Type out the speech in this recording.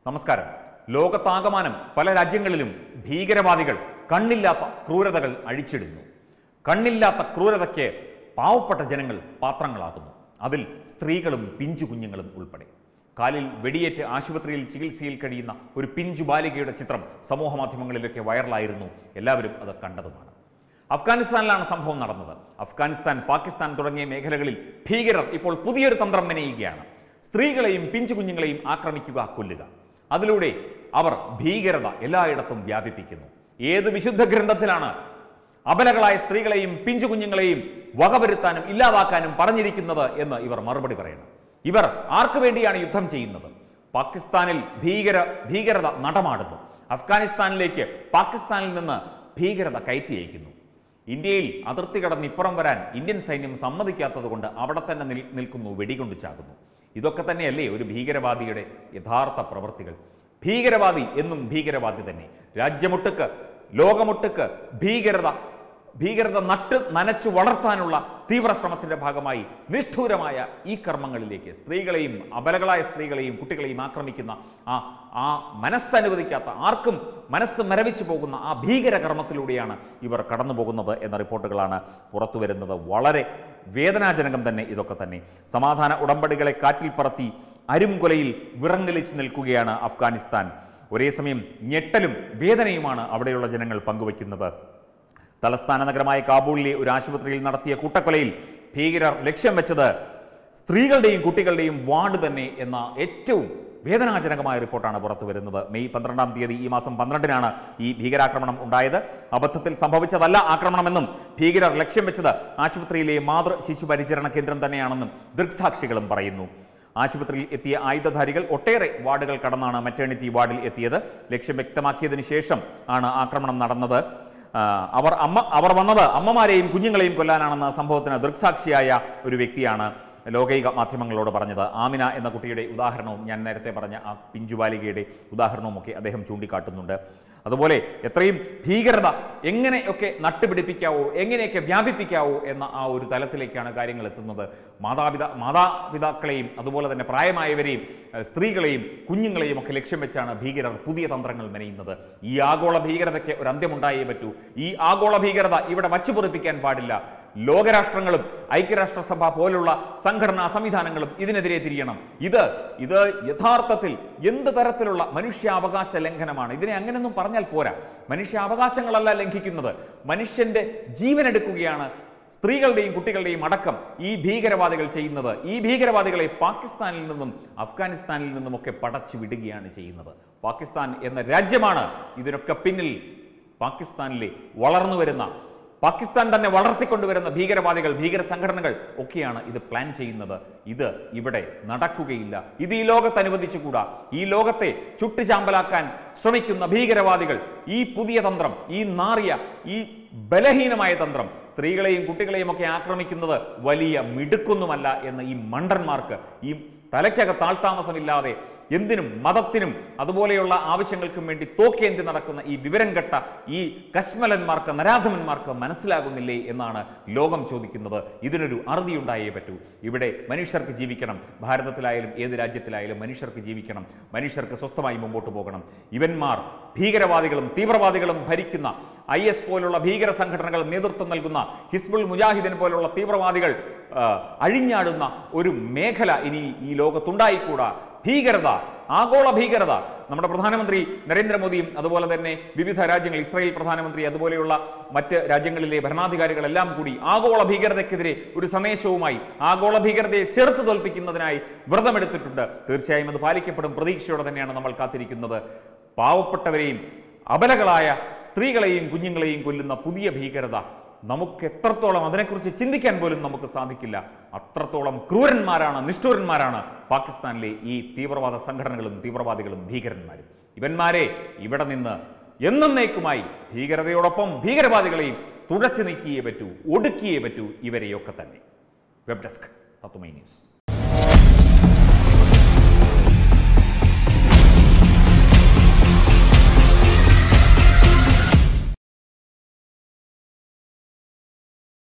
നമസ്കാരം. ലോകത്താകമാനം പല രാജ്യങ്ങളിലും ഭീകരവാദികൾ കണ്ണില്ലാത്ത ക്രൂരതകൾ അഴിച്ചിടുന്നു. കണ്ണില്ലാത്ത ക്രൂരതയ്ക്ക് പാവപ്പെട്ട ജനങ്ങൾ പാത്രങ്ങളാകുന്നു. അതിൽ സ്ത്രീകളും പിഞ്ചു കുഞ്ഞുങ്ങളും ഉൾപ്പെടെ. കാലിൽ വെടിയേറ്റ് ആശുപത്രിയിൽ ചികിത്സയിൽ കഴിയുന്ന ഒരു പിഞ്ചു ബാലികയുടെ ചിത്രം സമൂഹ മാധ്യമങ്ങളിലൊക്കെ വൈറലായിരുന്നു. എല്ലാവരും അത് കണ്ടതുമാണ്. അഫ്ഗാനിസ്ഥാനിലാണ് സംഭവം നടന്നത്. അഫ്ഗാനിസ്ഥാൻ, പാകിസ്ഥാൻ തുടങ്ങിയ മേഖലകളിൽ ഭീകരർ ഇപ്പോൾ പുതിയൊരു തന്ത്രം മെനയുകയാണ്. സ്ത്രീകളെയും പിഞ്ചു കുഞ്ഞുങ്ങളെയും ആക്രമിക്കുക, കൊല്ലുക. അതിലൂടെ അവർ ഭീകരത എല്ലായിടത്തും വ്യാപിപ്പിക്കുന്നു. ഏത് വിശുദ്ധ ഗ്രന്ഥത്തിലാണ് അബലകളായ സ്ത്രീകളെയും പിഞ്ചു കുഞ്ഞുങ്ങളെയും വകവരുത്താനും ഇല്ലാതാക്കാനും പറഞ്ഞിരിക്കുന്നത് എന്ന് ഇവർ മറുപടി പറയണം. ഇവർ ആർക്കു വേണ്ടിയാണ് യുദ്ധം ചെയ്യുന്നത്? പാകിസ്ഥാനിൽ ഭീകരത നടമാടുന്നു. അഫ്ഗാനിസ്ഥാനിലേക്ക് പാകിസ്ഥാനിൽ നിന്ന് ഭീകരത കയറ്റി അയക്കുന്നു. ഇന്ത്യയിൽ അതിർത്തി കടന്ന് ഇപ്പുറം വരാൻ ഇന്ത്യൻ സൈന്യം സമ്മതിക്കാത്തത് കൊണ്ട് അവിടെ തന്നെ നിൽക്കുന്നു, വെടികൊണ്ട് ചാകുന്നു. ഇതൊക്കെ തന്നെയല്ലേ ഒരു ഭീകരവാദിയുടെ യഥാർത്ഥ പ്രവൃത്തികൾ? ഭീകരവാദി എന്നും ഭീകരവാദി തന്നെ. രാജ്യമൊട്ടുക്ക്, ലോകമൊട്ടുക്ക് ഭീകരത നനച്ചു വളർത്താനുള്ള തീവ്ര ശ്രമത്തിന്റെ ഭാഗമായി നിഷ്ഠൂരമായ ഈ കർമ്മങ്ങളിലേക്ക് സ്ത്രീകളെയും അബലകളായ സ്ത്രീകളെയും കുട്ടികളെയും ആക്രമിക്കുന്ന ആ മനസ്സനുവദിക്കാത്ത, ആർക്കും മനസ്സ് മരവിച്ചു പോകുന്ന ആ ഭീകരകർമ്മത്തിലൂടെയാണ് ഇവർ കടന്നു പോകുന്നത് എന്ന റിപ്പോർട്ടുകളാണ് പുറത്തു വരുന്നത്. വളരെ വേദനാജനകം തന്നെ ഇതൊക്കെ തന്നെ. സമാധാന ഉടമ്പടികളെ കാറ്റിൽ പറത്തി അരുംകൊലയിൽ വിറങ്ങലിച്ചു നിൽക്കുകയാണ് അഫ്ഗാനിസ്ഥാൻ. ഒരേ സമയം ഞെട്ടലും വേദനയുമാണ് അവിടെയുള്ള ജനങ്ങൾ പങ്കുവയ്ക്കുന്നത്. തലസ്ഥാന നഗരമായ കാബൂളിലെ ഒരു ആശുപത്രിയിൽ നടത്തിയ കൂട്ടക്കൊലയിൽ ഭീകരർ ലക്ഷ്യം വെച്ചത് സ്ത്രീകളുടെയും കുട്ടികളുടെയും വാർഡ് തന്നെ എന്ന ഏറ്റവും വേദനാജനകമായ റിപ്പോർട്ടാണ് പുറത്തു വരുന്നത്. മെയ് 12-ാം തീയതി, ഈ മാസം 12-നാണ് ഈ ഭീകരാക്രമണം ഉണ്ടായത്. അബദ്ധത്തിൽ സംഭവിച്ചതല്ല ആക്രമണമെന്നും ഭീകരർ ലക്ഷ്യം വെച്ചത് ആശുപത്രിയിലെ മാതൃ ശിശു പരിചരണ കേന്ദ്രം തന്നെയാണെന്നും ദൃക്സാക്ഷികളും പറയുന്നു. ആശുപത്രിയിൽ എത്തിയ ആയുധധാരികൾ ഒട്ടേറെ വാർഡുകൾ കടന്നാണ് മെറ്റേണിറ്റി വാർഡിൽ എത്തിയത്. ലക്ഷ്യം വ്യക്തമാക്കിയതിനു ശേഷം ആണ് ആക്രമണം നടന്നത്. അവർ വന്നത് അമ്മമാരെയും കുഞ്ഞുങ്ങളെയും കൊല്ലാനാണെന്ന സംഭവത്തിന് ദൃക്സാക്ഷിയായ ഒരു വ്യക്തിയാണ് ലോകൈക മാധ്യമങ്ങളോട് പറഞ്ഞത്. ആമിന എന്ന കുട്ടിയുടെ ഉദാഹരണവും, ഞാൻ നേരത്തെ പറഞ്ഞ ആ പിഞ്ചുബാലികയുടെ ഉദാഹരണവുമൊക്കെ അദ്ദേഹം ചൂണ്ടിക്കാട്ടുന്നുണ്ട്. അതുപോലെ എത്രയും ഭീകരത എങ്ങനെയൊക്കെ നട്ടുപിടിപ്പിക്കാവോ, എങ്ങനെയൊക്കെ വ്യാപിപ്പിക്കാവോ എന്ന ആ ഒരു തലത്തിലേക്കാണ് കാര്യങ്ങൾ എത്തുന്നത്. മാതാപിതാക്കളെയും അതുപോലെ തന്നെ പ്രായമായവരെയും സ്ത്രീകളെയും കുഞ്ഞുങ്ങളെയും ഒക്കെ ലക്ഷ്യം വെച്ചാണ് ഭീകരർ പുതിയ തന്ത്രങ്ങൾ മെനയുന്നത്. ഈ ആഗോള ഭീകരതയ്ക്ക് ഒരു അന്ത്യമുണ്ടായേ പറ്റൂ. ഈ ആഗോള ഭീകരത ഇവിടെ വച്ചുപൊറിപ്പിക്കാൻ പാടില്ല. ലോകരാഷ്ട്രങ്ങളും ഐക്യരാഷ്ട്രസഭ പോലുള്ള സംഘടനാ സംവിധാനങ്ങളും ഇതിനെതിരെ തിരിയണം. ഇത് യഥാർത്ഥത്തിൽ എന്ത് തരത്തിലുള്ള മനുഷ്യാവകാശ ലംഘനമാണ്? ഇതിനെ അങ്ങനെയൊന്നും പറഞ്ഞാൽ പോരാ. മനുഷ്യാവകാശങ്ങളല്ല ലംഘിക്കുന്നത്, മനുഷ്യന്റെ ജീവനെടുക്കുകയാണ് സ്ത്രീകളുടെയും കുട്ടികളുടെയും അടക്കം ഈ ഭീകരവാദികൾ ചെയ്യുന്നത്. ഈ ഭീകരവാദികളെ പാകിസ്ഥാനിൽ നിന്നും അഫ്ഗാനിസ്ഥാനിൽ നിന്നുമൊക്കെ പടച്ചു വിടുകയാണ് ചെയ്യുന്നത്. പാകിസ്ഥാൻ എന്ന രാജ്യമാണ് ഇതിനൊക്കെ പിന്നിൽ. പാകിസ്ഥാനിലെ വളർന്നു വരുന്ന, പാകിസ്ഥാൻ തന്നെ വളർത്തിക്കൊണ്ടുവരുന്ന ഭീകരവാദികൾ, ഭീകര സംഘടനകൾ ഒക്കെയാണ് ഇത് പ്ലാൻ ചെയ്യുന്നത്. ഇത് ഇവിടെ നടക്കുകയില്ല. ഇത് ഈ ലോകത്ത് അനുവദിച്ചുകൂടാ. ഈ ലോകത്തെ ചുട്ടുചാമ്പലാക്കാൻ ശ്രമിക്കുന്ന ഭീകരവാദികൾ ഈ പുതിയ തന്ത്രം, ഈ നാറിയ, ഈ ബലഹീനമായ തന്ത്രം, സ്ത്രീകളെയും കുട്ടികളെയും ഒക്കെ ആക്രമിക്കുന്നത് വലിയ മിടുക്കൊന്നുമല്ല എന്ന് ഈ മണ്ടന്മാർക്ക്, ഈ തലയ്ക്കകത്ത് ആൾതാമസമില്ലാതെ എന്തിനും മതത്തിനും അതുപോലെയുള്ള ആവശ്യങ്ങൾക്കും വേണ്ടി തോക്കേന്തി നടക്കുന്ന ഈ വിവരം കെട്ട ഈ കശ്മലന്മാർക്ക്, നരാധമന്മാർക്ക് മനസ്സിലാകുന്നില്ലേ എന്നാണ് ലോകം ചോദിക്കുന്നത്. ഇതിനൊരു അറുതിയുണ്ടായേ പറ്റൂ. ഇവിടെ മനുഷ്യർക്ക് ജീവിക്കണം. ഭാരതത്തിലായാലും ഏത് രാജ്യത്തിലായാലും മനുഷ്യർക്ക് ജീവിക്കണം. മനുഷ്യർക്ക് സ്വസ്ഥമായി മുമ്പോട്ട് പോകണം. ഇവന്മാർ ഭീകരവാദികളും തീവ്രവാദികളും ഭരിക്കുന്ന IS പോലുള്ള ഭീകര സംഘടനകൾ നേതൃത്വം നൽകുന്ന ഹിസ്ബുൾ മുജാഹിദീൻ പോലുള്ള തീവ്രവാദികൾ അഴിഞ്ഞാടുന്ന ഒരു മേഖല ഇനി ഈ ലോകത്തുണ്ടായിക്കൂടാ. ഭീകരത, ആഗോള ഭീകരത. നമ്മുടെ പ്രധാനമന്ത്രി നരേന്ദ്രമോദിയും അതുപോലെ തന്നെ വിവിധ രാജ്യങ്ങൾ, ഇസ്രായേൽ പ്രധാനമന്ത്രി അതുപോലെയുള്ള മറ്റ് രാജ്യങ്ങളിലെ ഭരണാധികാരികളെല്ലാം കൂടി ആഗോള ഭീകരതയ്ക്കെതിരെ ഒരു സന്ദേശവുമായി, ആഗോള ഭീകരതയെ ചെറുത്ത് തോൽപ്പിക്കുന്നതിനായി വ്രതമെടുത്തിട്ടുണ്ട്. തീർച്ചയായും അത് പാലിക്കപ്പെടും. പ്രതീക്ഷയോടെ തന്നെയാണ് നമ്മൾ കാത്തിരിക്കുന്നത്. പാവപ്പെട്ടവരെയും അബലകളായ സ്ത്രീകളെയും കുഞ്ഞുങ്ങളെയും കൊല്ലുന്ന പുതിയ ഭീകരത നമുക്ക് എത്രത്തോളം അതിനെക്കുറിച്ച് ചിന്തിക്കാൻ പോലും നമുക്ക് സാധിക്കില്ല. അത്രത്തോളം ക്രൂരന്മാരാണ്, നിഷ്ഠൂരന്മാരാണ് പാകിസ്ഥാനിലെ ഈ തീവ്രവാദ സംഘടനകളും തീവ്രവാദികളും ഭീകരന്മാരും. ഇവന്മാരെ ഇവിടെ നിന്ന് എന്നേക്കുമായി ഭീകരതയോടൊപ്പം ഭീകരവാദികളെയും തുടച്ചു നീക്കിയേ പറ്റൂ, ഒടുക്കിയേ പറ്റൂ ഇവരെയൊക്കെ തന്നെ. Web desk Tatwamayi news.